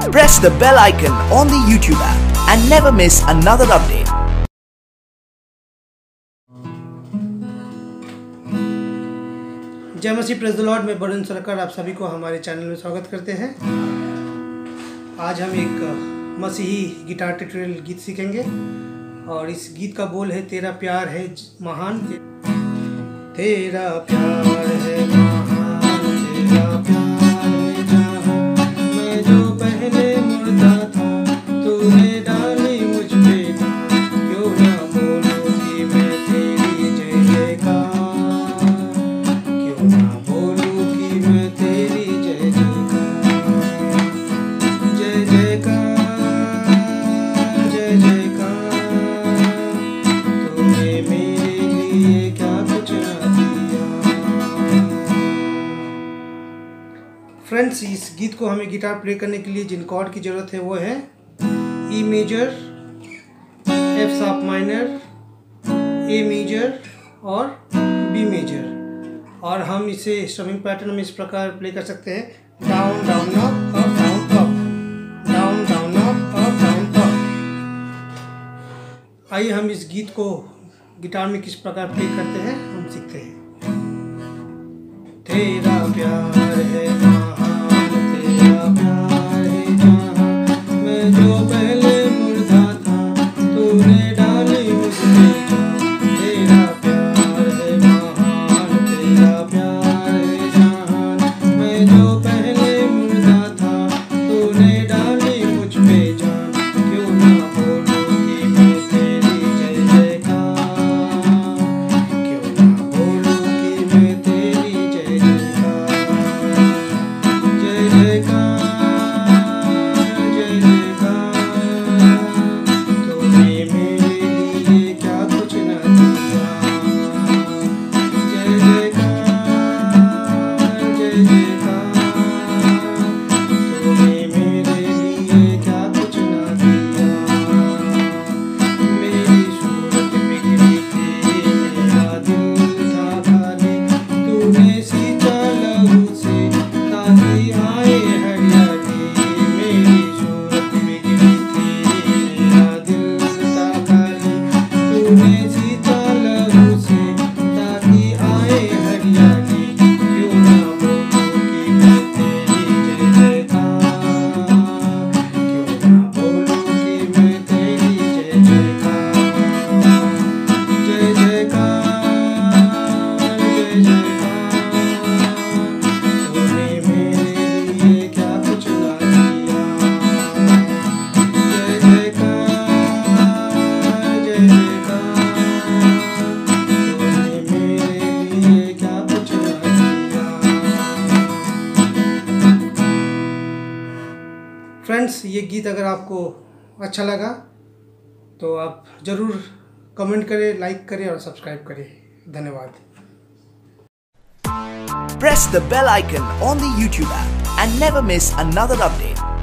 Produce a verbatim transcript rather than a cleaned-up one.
Press the bell icon on the YouTube app and never miss another update. जय मसीह, praise the Lord. मैं वरुण सरकार आप सभी को हमारे चैनल में स्वागत करते हैं। आज हम एक मसीही गिटार ट्यूटोरियल गीत सीखेंगे और इस गीत का बोल है, तेरा प्यार है महान, तेरा प्यार है महान, तेरा प्यार है जहां, मैं जो पहले मुर्दा था तूने डाली मुझ पे, क्यों ना बोलूं कि मैं तेरी जय जयकार, क्यों ना बोलूं कि मैं तेरी जय जयकार, जय जयकार, जय जयकार, तूने मेरे लिए क्या कुछ ना दिया। फ्रेंड्स, इस गीत को हमें गिटार प्ले करने के लिए जिन कॉर्ड की ज़रूरत है वो है E major, F sharp minor, A major और बी मेजर। और हम इसे स्ट्रमिंग पैटर्न में इस प्रकार प्ले कर सकते हैं, down down up up down up, down down up up down up. आइए हम इस गीत को गिटार में किस प्रकार प्ले करते हैं हम सीखते हैं। तेरा प्यार है महान, तेरा प्यार है जहां, मैं जो पहले मुर्दा था तूने डाली मुझ पे जान, तेरा प्यार है महान, तेरा प्यार है जहां, मैं जो पहले मुर्दा था तूने डाली मुझ पे जान, क्यों ना बोलूं कि मैं तेरी जय जयकार, क्यों ना बोलूं कि मैं तेरी जय जयकार, जय जयकार, जय जयकार, तूने मेरे लिए क्या कुछ न दिया, जय जयकार, जय जयकार, तूने मेरे लिए क्या कुछ न दिया। मेरी सूरत बिगड़ी थी, मेरा दिल था खाली, तूने सींचा लहू से ताकि आए हरियाली। मेरी सूरत बिगड़ी थी, मेरा दिल था खाली, तूने सींचा लहू से ताकि आए हरियाली, क्यों ना बोलूं कि मैं तेरी जय जयकार, क्यों ना बोलूं कि मैं तेरी जय जयकार, जय जयकार, जय जयकार, तूने मेरे लिए क्या कुछ ना दिया, जय जयकार, जय जयकार, तूने मेरे लिए क्या कुछ ना दिया। फ्रेंड्स, ये गीत अगर आपको अच्छा लगा तो आप ज़रूर कमेंट करें, लाइक करें और सब्सक्राइब करें। धन्यवाद। Press the bell icon on the YouTube app and never miss another update.